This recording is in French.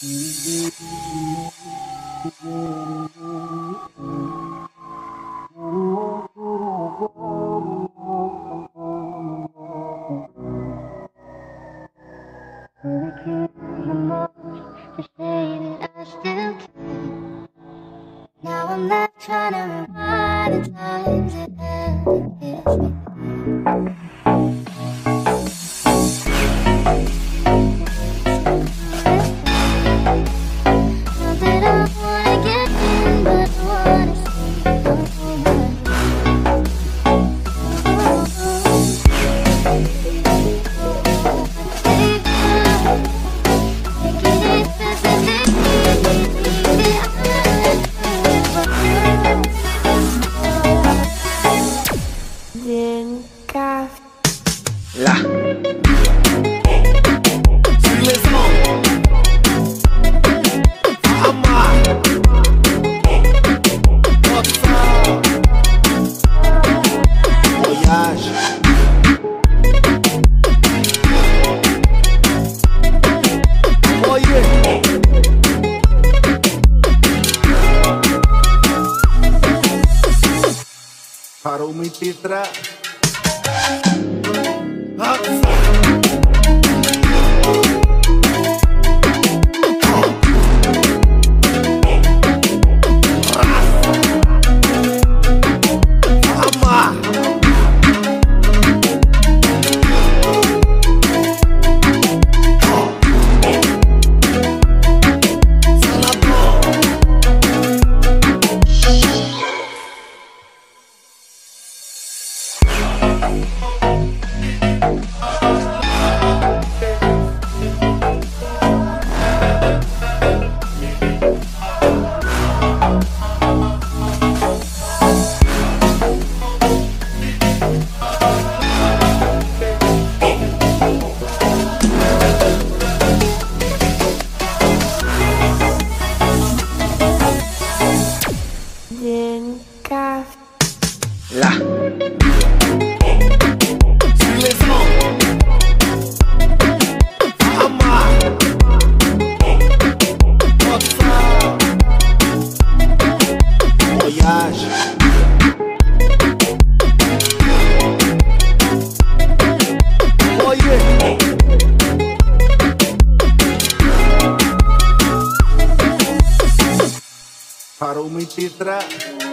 Now I'm not trying to rewind the times that ended with not that I wanna get in, but I wanna Là. Sur les ondes. Amar. Voyage. Oye. Parou me titra. Là. Sur les ondes. Amar. Voyage. Oye. Parou me titra.